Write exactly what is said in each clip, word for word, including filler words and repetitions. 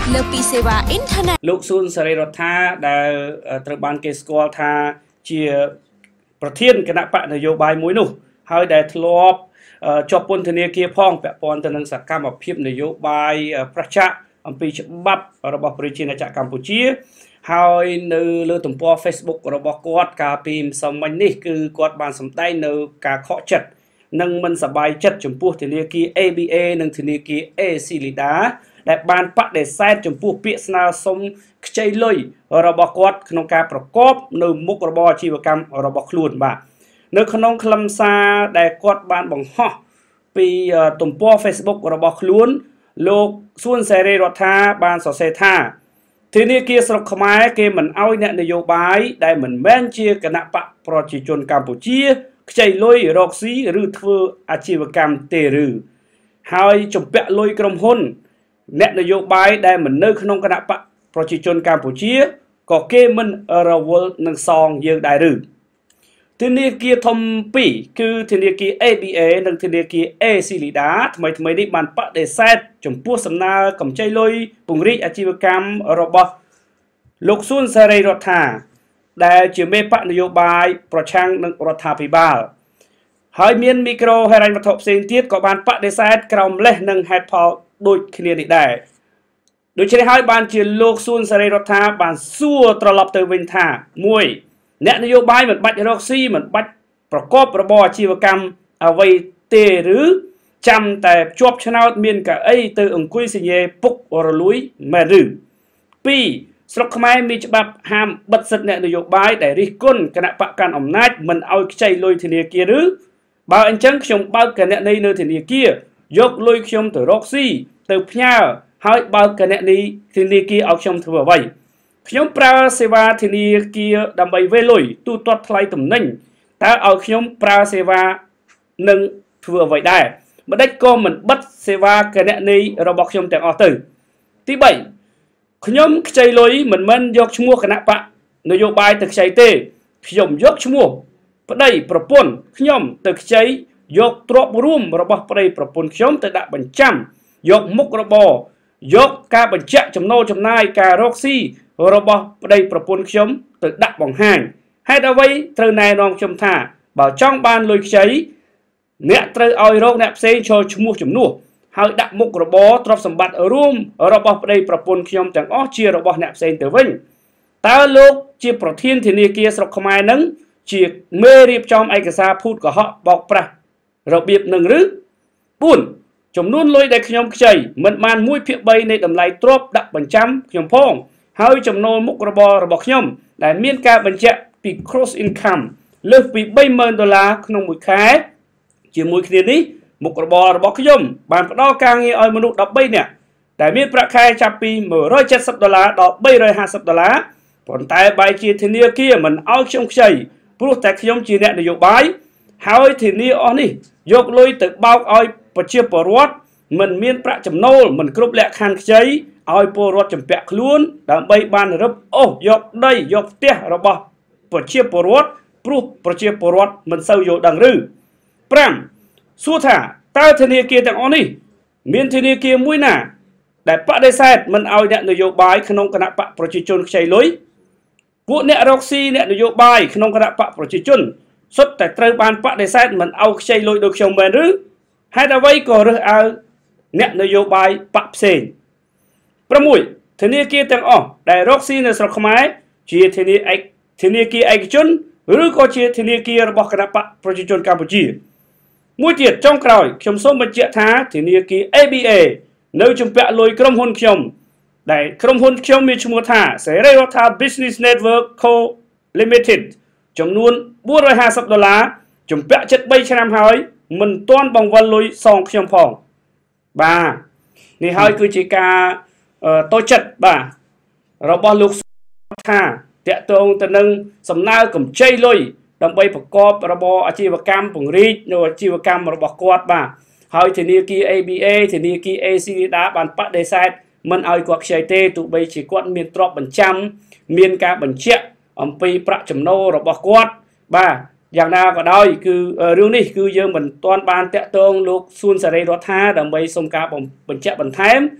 លើពីសេវាអ៊ីនធឺណិតលោកស៊ុនសេរីរដ្ឋាដែលត្រូវបានគេស្គាល់ថាជាប្រធានគណៈបកនយោបាយមួយនោះហើយដែលធ្លាប់ជាប់ពន្ធនាគារផងពាក់ព័ន្ធទៅនឹងសកម្មភាពនយោបាយប្រឆាំងអំពីច្បាប់របស់ប្រជាណាចក្រកម្ពុជាហើយនៅលើទំព័រ Facebook របស់គាត់កាលពីម្សិលមិញនេះគឺគាត់បានសម្ដែងនៅការខកចិត្តនិងមិនសប្បាយចិត្តចំពោះធនាគារ A B A និងធនាគារ A Silida ដែលបានបដិសេធចំពោះពាក្យស្នើសុំខ្ចីលុយរបស់គាត់ក្នុងការប្រកបនៅមុខរបរអាជីវកម្មរបស់ខ្លួនបាទនៅក្នុងខ្លឹមសារដែលគាត់បានបង្ហោះពីទំព័រ Facebook របស់ខ្លួនលោកស៊ុនសេរីរដ្ឋាបានសរសេរថាធនាគារស្រុកខ្មែរគេមិនអោយអ្នកនយោបាយដែលមិនមែនជាគណៈបកប្រជាជនកម្ពុជាខ្ចីលុយរកស៊ីឬធ្វើអាជីវកម្មទេឬហើយជំពាក់លុយក្រុមហ៊ុនអ្នកនយោបាយដែលមិននៅក្នុងគណៈបកប្រជាជនកម្ពុជាក៏គេមិនរវល់នឹងសងយើងដែរឬធនាគារធំពីរគឺធនាគារ A B A និងធនាគារ A Silida ថ្មីថ្មីនេះបានបដិសេធចំពោះសំណើកម្ចីលុយពង្រីកអាជីវកម្មរបស់លោកស៊ុនសេរីរដ្ឋាដែលជាមេបកនយោបាយប្រឆាំងនឹងរដ្ឋាភិបាលហើយមានមីក្រូហិរញ្ញវត្ថុផ្សេងទៀតក៏បានបដិសេធក្រោមលេសនឹងហេតុផលដូចគ្នានេះដែរដូច្នេះហើយបានជាលោកស៊ុនសេរីរដ្ឋាបានសួរត្រឡប់ទៅវិញថាមួយអ្នកនយោបាយមិនបាច់រកស៊ីមិនបាច់ប្រកបរបរអាជីវកម្មអ្វីទេឬចាំតែជាប់ឆ្នោតមានកៅអីទៅអង្គុយសញ្ញេពុករលួយមែនឬពីរស្រុកខ្មែរមានច្បាប់ហាមបិទសិទ្ធិអ្នកនយោបាយដែលរិះគន់គណៈបកកាន់អំណាចមិនឲ្យខ្ចីលុយធនាគារឬបើអញ្ចឹងខ្ញុំបើកគណនីនៅធនាគារយកលុយខ្ញុំទៅរកស៊ីទៅផ្ញើហើយបើកគណនីធនាគារឲ្យខ្ញុំធ្វើអ្វីខ្ញុំប្រើសេវាធនាគារដើម្បីវេលុយទូទាត់ថ្លៃទំនិញតើឲ្យខ្ញុំប្រើសេវានឹងធ្វើអ្វីដែរមិនដេចក៏មិនបិទសេវាគណនីរបស់ខ្ញុំទាំងអស់ទៅទីបីខ្ញុំខ្ចីលុយមិនមែនយកឈ្មោះគណៈបកនយោបាយទៅខ្ចីទេខ្ញុំយកឈ្មោះប្តីប្រពន្ធខ្ញុំទៅខ្ចីយកទ្រព្យរួមរបស់ប្តីប្រពន្ធខ្ញុំទៅដាក់បញ្ចាំយកមុខរបរយកការបញ្ជាក់ចំណូលចំណាយការរកស៊ីរបស់ប្តីប្រពន្ធខ្ញុំទៅដាក់បង្ហាញហេតុអ្វីត្រូវណែនាំខ្ញុំថាបើចង់បានលុយខ្ចីអ្នកត្រូវឲ្យរកអ្នកផ្សេងចូលឈ្មោះជំនួសហើយដាក់មុខរបរទ្រព្យសម្បត្តិរួមរបស់ប្តីប្រពន្ធខ្ញុំទាំងអស់ជារបស់អ្នកផ្សេងទៅវិញតើលោកជាប្រធានធនាគារស្រុកខ្មែរនឹងជាមេរៀបចំឯកសារភូតកុហកបោកប្រាស់របៀបនឹងឬបួនចំនួនលុយដែលខ្ញុំខ្ចីមិនបានមួយភាគបីនៃតម្លៃទ្រព្យដាក់បញ្ចាំខ្ញុំផងហើយចំណូលមុខរបររបស់ខ្ញុំដែលមានការបញ្ជាក់ពី cross income លើសពីបីម៉ឺនដុល្លារក្នុងមួយខែជាមួយគ្នានេះមុខរបររបស់ខ្ញុំបានផ្ដល់ការងារឲ្យមនុស្សដប់បីនាក់ដែលមានប្រាក់ខែចាប់ពីមួយរយเจ็ดสิบដុល្លារដល់បីរយห้าสิบដុល្លារប៉ុន្តែបែរជាធនាគារមិនឲ្យខ្ញុំខ្ចីព្រោះតែខ្ញុំជាអ្នកនយោបាយហើយធានាអស់នេះយកលុយទៅបោកឲ្យប្រជាពលរដ្ឋមិនមានប្រាក់ចំណូលមិនគ្រប់លក្ខខណ្ឌខ្ចីឲ្យពលរដ្ឋចម្ពាក់ខ្លួនដើម្បីបានរឹបអូសយកដីយកផ្ទះរបស់ប្រជាពលរដ្ឋព្រោះប្រជាពលរដ្ឋមិនសូវយល់ដឹងឬប្រាំសួរថាតើធនាគារទាំងអស់នេះមានធនាគារមួយណាដែលបដិសេធមិនឲ្យអ្នកនយោបាយក្នុងគណៈបកប្រជាជនខ្ចីលុយពួកអ្នករកស៊ីអ្នកនយោបាយក្នុងគណៈបកប្រជាជនសុទ្ធតែត្រូវបានបដិសេធមិនឲ្យខ្ចីលុយដោយខ្ញុំមែនឬហេតុអ្វីក៏រើសអើងអ្នកនយោបាយបកផ្សេងប្រាំមួយធនាគារទាំងអស់ដែលរកស៊ីនៅស្រុកខ្មែរជាធនាឯកធនាគារឯកជនឬក៏ជាធនាគាររបស់គណៈបកប្រជាជនកម្ពុជាមួយទៀតចុងក្រោយខ្ញុំសូមបញ្ជាក់ថាធនាគារ A B A នៅជំពាក់លុយក្រុមហ៊ុនខ្ញុំដែលក្រុមហ៊ុនខ្ញុំមានឈ្មោះថាសេរីរដ្ឋា Business Network Co Limited ចំនួនបួនរយห้าสิบដុល្លារជំពាក់ជិតបីឆ្នាំហើយមិនទាន់បង្វិលលុយសងខ្ញុំផងបាទនេះហើយគឺជាការតូចចិត្តបាទរបស់លោកថាតកតងទៅនឹងសំណើកម្ចីលុយដើម្បីប្រកបរបរអាជីវកម្មពង្រីកនៅអាជីវកម្មរបស់គាត់បាទហើយធនាគារ A B A ធនាគារ A Silida បានបដិសេធមិនឲ្យគាត់ខ្ចីទេទោះបីជាគាត់មានទ្រព្យបញ្ចាំមានការបញ្ជាក់អំពីប្រាក់ចំណូលរបស់គាត់បាទយ៉ាងណាក៏ដោយគឺរឿងនេះគឺយើងមិនទាន់បានតាក់ទងលោកស៊ុនសេរីរដ្ឋាដើម្បីសុំការបញ្ជាក់បន្ថែម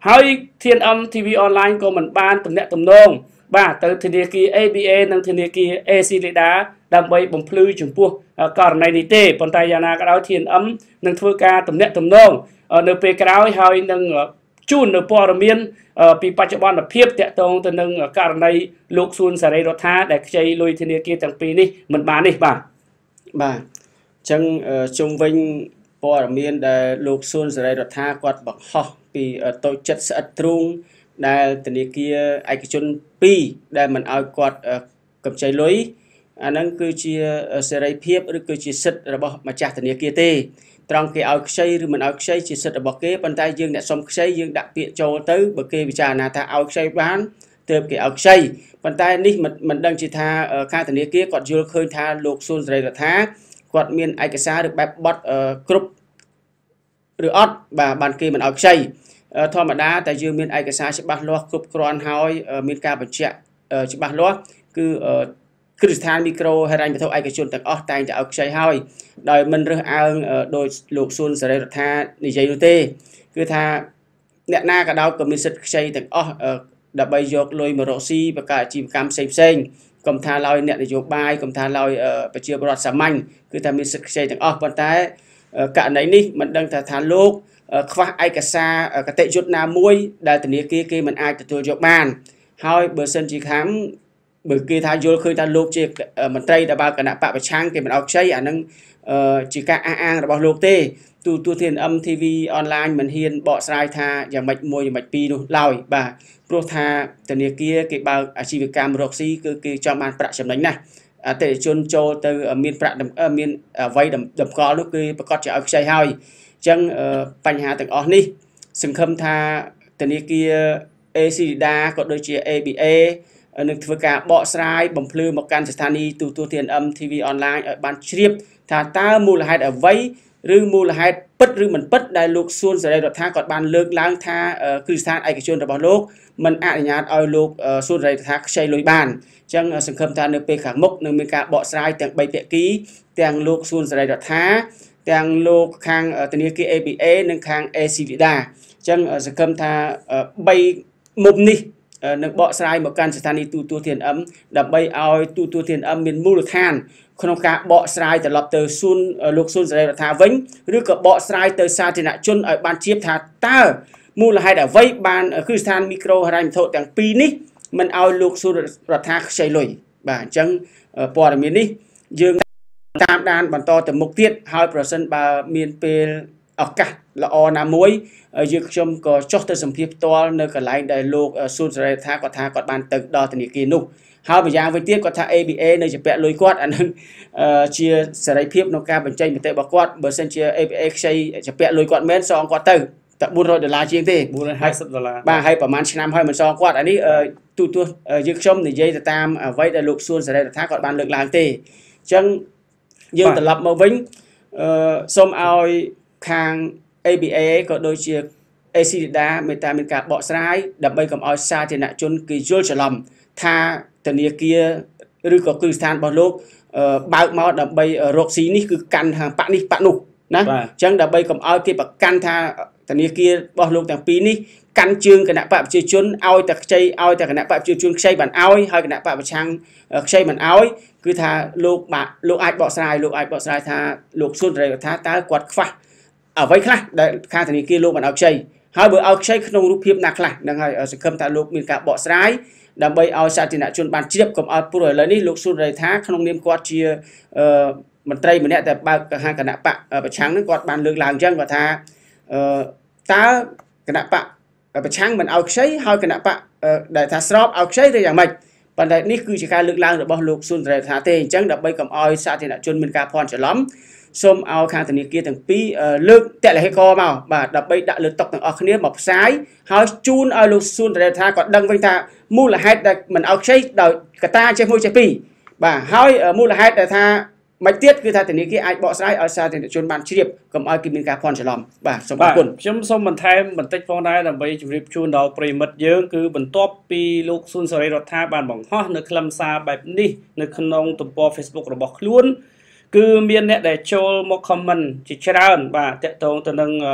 ហើយ ที เอ็น เอ็ม ที วี online ក៏មិនបានតំណាក់តំណងបាទទៅធនាគារ เอ บี เอ និងធនាគារ เอ ซี แอล ไอ ดี เอ ដើម្បីបំភ្លឺចំពោះករណីនេះទេប៉ុន្តែយ៉ាងណាក៏ដោយ ที เอ็น เอ็ม នឹងធ្វើការតំណាក់តំណងនៅពេលក្រោយហើយនឹងជូននៅព័ត៌មានពីបច្ចុប្បន្នភាពតាក់ទងទៅនឹងករណីលោកសួនសេរីរដ្ឋាដែលខ្ចីលុយធនាគារទាំងពីរនេះមិនបាននេះបាទបាទអញ្ចឹងជុំវិញព័ត៌មានដែលលោកសួនសេរីរដ្ឋាគាត់បង្ហោះពីតូចចិត្តស្អិតទ្រូងដែលធនាគារឯកជនពីរដែលមិនឲ្យគាត់កម្ចីលុយអាហ្នឹងគឺជាសេរីភាពឬគឺជាសិទ្ធិរបស់ម្ចាស់ធនាគារទេត្រង់គេឲ្យខ្ចីឬមិនឲ្យខ្ចីជាសិទ្ធិរបស់គេប៉ុន្តែយើងអ្នកសុំខ្ចីយើងដាក់ពាក្យចូលទៅបើគេពិចារណាថាឲ្យខ្ចីបានទើបគេឲ្យខ្ចីប៉ុន្តែនេះមិនដឹងជាថាខាងធនាគារគាត់យល់ឃើញថាលោកសួនសេរីរដ្ឋាគាត់មានឯកសារឬបែបបទគ្រប់ឬអត់បាទបានគេមិនឲ្យខ្ចីធម្មតាតែយើងមានឯកសារច្បាស់លាស់គ្រប់គ្រាន់ហើយមានការបញ្ជាក់ច្បាស់លាស់គឺគ្រឹះស្ថានមីក្រូហិរញ្ញវត្ថុឯកជនទាំងអស់តែងតែឲ្យខ្ចីហើយដោយមិនរើសអើងដោយលោកសួនសេរីរដ្ឋានិយាយនោះទេគឺថាអ្នកណាក៏ដោយក៏មានសិទ្ធិខ្ចីទាំងអស់ដើម្បីយកលុយមករកស៊ីបង្កើតអាជីវកម្មផ្សេងផ្សេងកុំថាឡើយអ្នកនយោបាយកុំថាឡើយប្រជាពលរដ្ឋសាមញ្ញគឺថាមានសិទ្ធិខ្ចីទាំងអស់ប៉ុន្តែករណីនេះមិនដឹងថាថាលោកខ្វះឯកសារគតិយុត្តណាមួយដែលធនាគារគេមិនអាចទទួលយកបានហើយបើសិនជាខាងបើគេថាយល់ឃើញថាលោកជាមន្ត្រីដែលបើគណៈបកប្រឆាំងគេមិនឲ្យខ្ចីអានឹងជាការអះអាងរបស់លោកទេទូទូ ที เอ็น เอ็ม ที วี online មិនហ៊ានបកស្រាយថាយ៉ាងម៉េចមួយយ៉ាងម៉េចពីរនោះឡើយបាទព្រោះថាធនាគារគេបើកអាជីវកម្មរកស៊ីគឺគេចង់បានប្រាក់ចំណេញណាស់អតិថិជនចូលទៅមានប្រាក់មានអ្វីតម្កល់នោះគឺប្រកាសជាឲ្យខ្ចីហើយអញ្ចឹងបញ្ហាទាំងអស់នេះសង្ឃឹមថាធនាគារ เอ ซี แอล ไอ ดี เอ ក៏ដូចជា เอ บี เอ នឹងធ្វើការបកស្រាយបំភ្លឺមកកាន់ស្ថានីយ៍ទូទួល ที เอ็น เอ็ม ที วี online ឲ្យបានជ្រាបថាតើមូលហេតុអ្វីឬមូលហេតុពិតឬមិនពិតដែលលោកសួនសេរីរដ្ឋាគាត់បានលើកឡើងថាគ្រឹះស្ថានឯកជនរបស់លោកមិនអនុញ្ញាតឲ្យលោកសួនសេរីរដ្ឋាខ្ចីលុយបានអញ្ចឹងសង្ឃឹមថានៅពេលខាងមុខនឹងមានការបកស្រាយទាំងបីភាគីទាំងលោកសួនសេរីរដ្ឋាទាំងលោកខាងធនាគារ เอ บี เอ និងខាង เอ ซี แอล ไอ ดี เอ អញ្ចឹងសង្ឃឹមថាបីមុំនេះនឹងបកស្រាយមកកាន់ស្ថានីយ៍ទូទួល ที เอ็น เอ็ม ដើម្បីឲ្យទូទួល ที เอ็น เอ็ม មានមូលដ្ឋានក្នុងការបកស្រាយត្រឡប់ទៅសួនលោកសួនសេរីរដ្ឋាវិញឬក៏បកស្រាយទៅសាធារណជនឲ្យបានជ្រាបថាតើមូលហេតុអ្វីបានគ្រឹះស្ថានមីក្រូហិរញ្ញវត្ថុទាំងពីរនេះមិនឲ្យលោកសួនរដ្ឋាខ្ចីលុយបាទអញ្ចឹងព័ត៌មាននេះយើងតាមដានបន្តទៅមុខទៀតហើយប្រសិនបើមានពេលឱកាសល្អណាមួយយើងខ្ញុំក៏ចុះទៅសម្ភាសផ្ទាល់នៅកន្លែងដែលលោកសួនសេរីរដ្ឋាគាត់ថាគាត់បានទៅដល់ធនាគារនោះហើយម្យ៉ាងវិញទៀតគាត់ថា เอ บี เอ នៅជាពាក់លុយគាត់អានឹងជាសេរីភាពក្នុងការបញ្ចេញមតិរបស់គាត់បើសិនជា เอ บี เอ ខ្ចីជាពាក់លុយគាត់មែនសងគាត់ទៅតែបួនរយដុល្លារជាងទេបួនរយហាសិបដុល្លារបាទហើយប្រហែលឆ្នាំហើយមិនសងគាត់អានេះទូទស្សន៍យើងខ្ញុំនិយាយទៅតាមអ្វីដែលលោកសួនសេរីរដ្ឋាគាត់បានលើកឡើងទេអញ្ចឹងយើងត្រឡប់មកវិញសូមឲ្យខាង เอ บี เอ ក៏ដូចជា เอ ซี แอล ไอ ดี เอ មេតាមានការបកស្រាយដើម្បីកុំឲ្យសាធារណជនគេយល់ច្រឡំថាធនាគារឬក៏គ្រឹះស្ថានរបស់លោកបើកមកដើម្បីរកស៊ីនេះគឺកាន់ខាងប៉ាក់នេះប៉ាក់នោះណាអញ្ចឹងដើម្បីកុំឲ្យគេប្រកាន់ថាធនាគាររបស់លោកទាំងពីរនេះកាន់ជើងគណៈបកប្រជាជនឲ្យតែខ្ចីឲ្យតែគណៈបកប្រជាជនខ្ចីបានឲ្យហើយគណៈបកប្រឆាំងខ្ចីមិនឲ្យគឺថាលោកបាទលោកអាចបកស្រាយលោកអាចបកស្រាយថាលោកសួនសេរីរដ្ឋាតើគាត់ខ្វះអ្វីខ្លះដែលខាងធនាគារលោកមិនឲ្យខ្ចីហើយបើឲ្យខ្ចីក្នុងរូបភាពណាខ្លះហ្នឹងហើយសង្ឃឹមថាលោកមានការបកស្រាយដើម្បីឲ្យសាធារណជនបានជ្រាបកុំឲ្យព្រោះឥឡូវនេះលោកសួនសេរីរដ្ឋាក្នុងនាមគាត់ជាមន្ត្រីម្នាក់ដែលបើកខាងគណៈបកប្រឆាំងហ្នឹងគាត់បានលើកឡើងអញ្ចឹងគាត់ថាតើគណៈបកប្រឆាំងមិនឲ្យខ្ចីហើយគណៈបកដែលថាស្របឲ្យខ្ចីឬយ៉ាងម៉េចប៉ុន្តែនេះគឺជាការលើកឡើងរបស់លោកសួនសេរីរដ្ឋាទេអញ្ចឹងដើម្បីកុំឲ្យសាធារណជនមានការភ័ន្តច្រឡំសូមឲ្យខាងធនាគារទាំងពីរលើកតលហេកមកបាទដើម្បីដាក់លើតុទាំងអស់គ្នាមកផ្សាយហើយជូនឲ្យលោកសួនសេរីរដ្ឋាគាត់ដឹងវិញថាមូលហេតុដែលមិនឲ្យខ្ចីដោយកតាចេះមួយចេះពីរបាទហើយមូលហេតុដែលថាមិនទៀតគឺថាធនាគារអាចបកស្រាយឲ្យសាធារណជនបានជ្រាបកុំឲ្យគេមានការភ័ន្តច្រឡំបាទសូមអរគុណខ្ញុំសូមបន្ថែមបន្តិចផងដែរដើម្បីជម្រាបជូនដល់ប្រិមិត្តយើងគឺបន្ទាប់ពីលោកសួនសេរីរដ្ឋាបានបង្ហោះនៅខ្លឹមសារបែបនេះនៅក្នុងទំព័រ Facebook របស់ខ្លួនគឺមានអ្នកដែលចូលមក comment ជាច្រើនបាទតាក់ទងទៅនឹង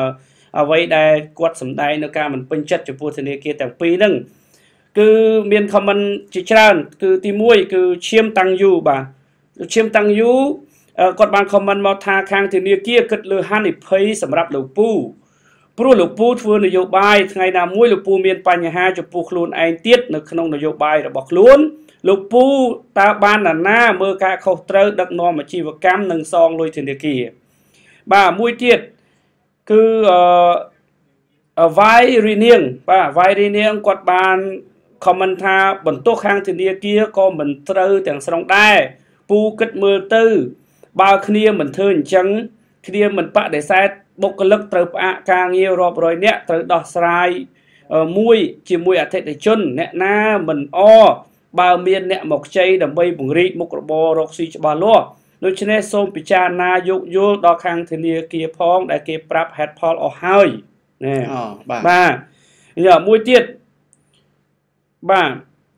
អ្វីដែលគាត់សម្ដែងនៅការមិនពេញចិត្តចំពោះធនាគារទាំងពីរហ្នឹងគឺមាន comment ជាច្រើនគឺទីមួយគឺឈាមតាំងយូបាទឈាមតាំងយូគាត់បាន comment មកថាខាងធនាគារគិតលើហានិភ័យសម្រាប់លោកពូព្រោះលោកពូធ្វើនយោបាយថ្ងៃណាមួយលោកពូមានបញ្ហាចំពោះខ្លួនឯងទៀតនៅក្នុងនយោបាយរបស់ខ្លួនលោកពូតើបានណាណាមើលការខុសត្រូវដឹកនាំអាជីវកម្មនិងសងលុយធនាគារបាទមួយទៀតគឺអឺវាយរីនាងបាទវាយរីនាងគាត់បាន comment ថាបន្ទោសខាងធនាគារក៏មិនត្រូវទាំងស្រុងដែរពូគិតមើលទៅបើគ្នាមិនធ្វើអញ្ចឹងគ្នាមិនបដិសេធបុគ្គលិកត្រូវផ្អាកការងាររាប់រយនាក់ត្រូវដោះស្រាយមួយជាមួយអតិថិជនអ្នកណាមិនអបើមានអ្នកមកខ្ចីដើម្បីពង្រីកមុខរបររកស៊ីច្បាស់លាស់ដូច្នេះសូមពិចារណាយោគយល់ដល់ខាងធនាគារផងដែលគេប្រាប់ហេតុផលអស់ហើយណែបាទបាទយកមួយទៀតបាទ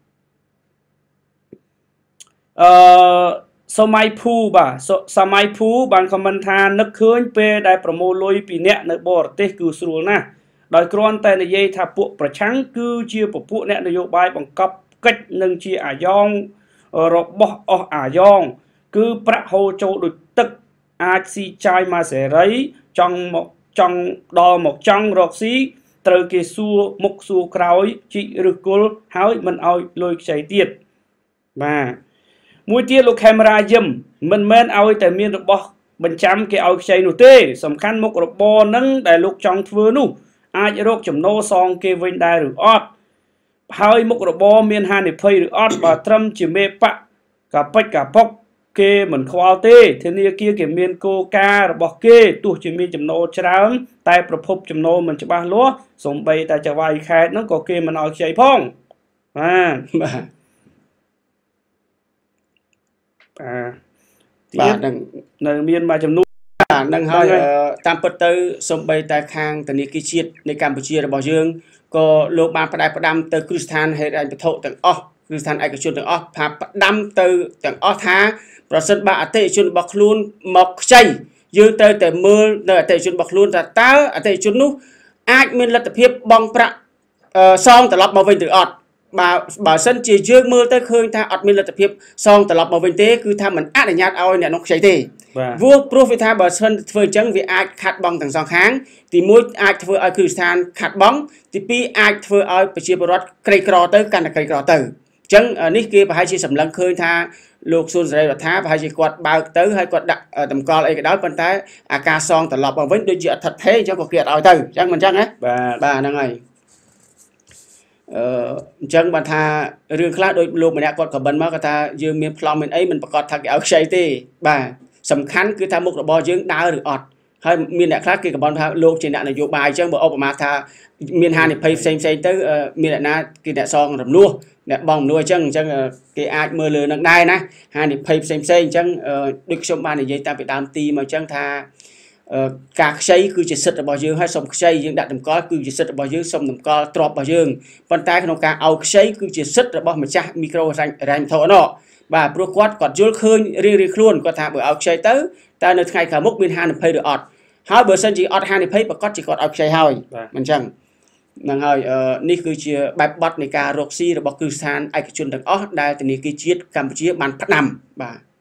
អឺសម័យភូបាទសម័យភូបានខមមិនថានឹកឃើញពេលដែលប្រមូលលុយពីអ្នកនៅបរទេសគឺស្រួលណាស់ដោយគ្រាន់តែនិយាយថាពួកប្រឆាំងគឺជាពពួកអ្នកនយោបាយបង្កប់កិច្ចនិងជាអាយ៉ងរបស់អស់អាយ៉ងគឺប្រាក់ហូរចូលដូចទឹកអាចស៊ីចាយមកសេរីចង់មកចង់ដល់មកចង់រកស៊ីត្រូវគេសួរមុខសួរក្រោយជីកឬគល់ហើយមិនឲ្យលុយខ្ចីទៀតបាទមួយទៀតលោកខេមរាយឹមមិនមែនឲ្យតែមានរបស់បញ្ចាំគេឲ្យខ្ចីនោះទេសំខាន់មុខរបរនឹងដែលលោកចង់ធ្វើនោះអាចរកចំណូលសងគេវិញដែរឬអត់ហើយមុខរបរមានហានិភ័យឬអត់បើត្រឹមជាមេបកកាពេចកាពុកគេមិនខ្វល់ទេធនាគារគេមានគោលការណ៍របស់គេទោះជាមានចំណូលច្រើនតែប្រភពចំណូលមិនច្បាស់លាស់សូម្បីតែចៅហ្វាយខេត្តហ្នឹងក៏គេមិនឲ្យខ្ចីផងបាទបាទបាទនឹងនៅមានមួយចំនួនបាទនឹងហើយតាមពិតទៅសូម្បីតែខាងធនាគារជាតិនៃកម្ពុជារបស់យើងក៏លោកបានផ្ដាច់ផ្ដាំទៅគ្រឹះស្ថានហេដ្ឋារចនាសម្ព័ន្ធទាំងអស់គ្រឹះស្ថានឯកជនទាំងអស់ថាផ្ដាំទៅទាំងអស់ថាប្រសិនបើអតិថិជនរបស់ខ្លួនមកខ្ចីយើងត្រូវតែមើលនៅអតិថិជនរបស់ខ្លួនថាតើអតិថិជននោះអាចមានលទ្ធភាពបង់ប្រាក់សងត្រឡប់មកវិញឬអត់បើបើសិនជាយើងមើលទៅឃើញថាអត់មានលទ្ធភាពសងត្រឡប់មកវិញទេគឺថាមិនអនុញ្ញាតឲ្យអ្នកនោះខ្ចីទេព្រោះព្រោះវាថាបើសិនធ្វើអញ្ចឹងវាអាចខាត់បង់ទាំងសងខាងទីមួយអាចធ្វើឲ្យគ្រឹះស្ថានខាត់បង់ទីពីរអាចធ្វើឲ្យប្រជាពលរដ្ឋក្រីក្រទៅកាន់តែក្រីក្រទៅអញ្ចឹងនេះគេប្រហែលជាសម្លឹងឃើញថាលោកសួនសេរីរដ្ឋាប្រហែលជាគាត់បើកទៅហើយគាត់ដាក់តម្កល់អីក៏ដោយប៉ុន្តែអាការសងត្រឡប់មកវិញដូចជាអត់ថិតថេរអញ្ចឹងក៏គេអត់ឲ្យទៅអញ្ចឹងមិនអញ្ចឹងណាបាទបាទហ្នឹងហើយអឺអញ្ចឹងបានថារឿងខ្លះដូចលោកម្នាក់គាត់ក៏បិណ្ឌមកគាត់ថាយើងមានប្លង់មានអីមិនប្រកាសថាគេឲ្យខ្ចីទេបាទសំខាន់គឺថាមុខរបរយើងដើរឬអត់ហើយមានអ្នកខ្លះគេក៏បានថាលោកជាអ្នកនយោបាយអញ្ចឹងបើឧបមាថាមានហានិភ័យផ្សេងផ្សេងទៅមានអ្នកណាគេអ្នកសងរំលោះអ្នកបងរំលោះអញ្ចឹងអញ្ចឹងគេអាចមើលលើនឹងដែរណាហានិភ័យផ្សេងផ្សេងអញ្ចឹងដូចខ្ញុំបាននិយាយតាំងពីដើមទីមកអញ្ចឹងថាការខ្ចីគឺជាសិទ្ធិរបស់យើងហើយសុំខ្ចីយើងដាក់តម្កល់គឺជាសិទ្ធិរបស់យើងសុំតម្កល់ទ្រព្យរបស់យើងប៉ុន្តែក្នុងការឲ្យខ្ចីគឺជាសិទ្ធិរបស់ម្ចាស់មីក្រូហិរញ្ញវត្ថុនោះបាទព្រោះគាត់គាត់យល់ឃើញរៀងរៀងខ្លួនគាត់ថាបើឲ្យខ្ចីទៅតើនៅថ្ងៃខាងមុខមានហានិភ័យឬអត់ហើយបើសិនជាអត់ហានិភ័យប្រកាសជាគាត់ឲ្យខ្ចីហើយមិនអញ្ចឹងហ្នឹងហើយនេះគឺជាបែបបទនៃការរកស៊ីរបស់គ្រឹះស្ថានឯកជនទាំងអស់ដែលធនាគារជាតិកម្ពុជាបានផ្ដាំបាទ